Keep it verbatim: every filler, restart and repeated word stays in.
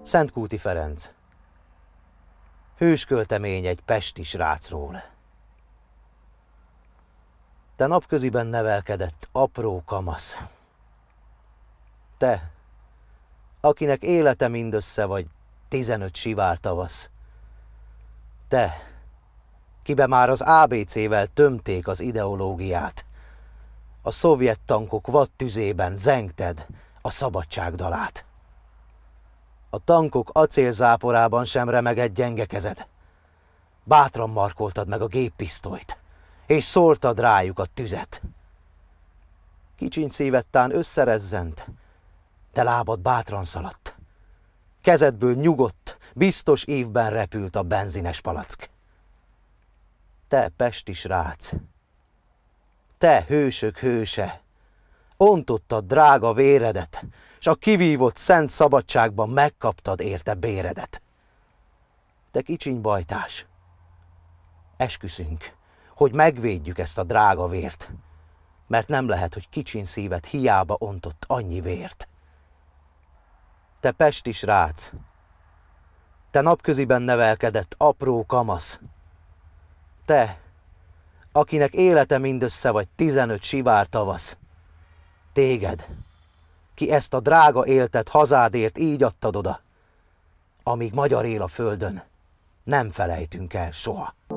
Szentkúti Ferenc. Hősköltemény egy pesti srácról. Te napköziben nevelkedett apró kamasz. Te, akinek élete mindössze vagy tizenöt sivár tavasz. Te, kibe már az á bé cével tömték az ideológiát. A szovjet tankok vadtüzében zengted a szabadság dalát. A tankok acélzáporában sem remegett gyenge kezed. Bátran markoltad meg a géppisztolyt, és szórtad rájuk a tüzet. Kicsiny szívettán összerezzent, de lábad bátran szaladt. Kezedből nyugodt, biztos évben repült a benzines palack. Te pesti srác, te hősök hőse, ontottad drága véredet, s a kivívott szent szabadságban megkaptad érte béredet. Te kicsiny bajtás, esküszünk, hogy megvédjük ezt a drága vért, mert nem lehet, hogy kicsiny szíved hiába ontott annyi vért. Te pesti srác, te napköziben nevelkedett apró kamasz, te, akinek élete mindössze vagy tizenöt sivár tavasz, téged, ki ezt a drága éltet hazádért így adtad oda, amíg magyar él a földön, nem felejtünk el soha.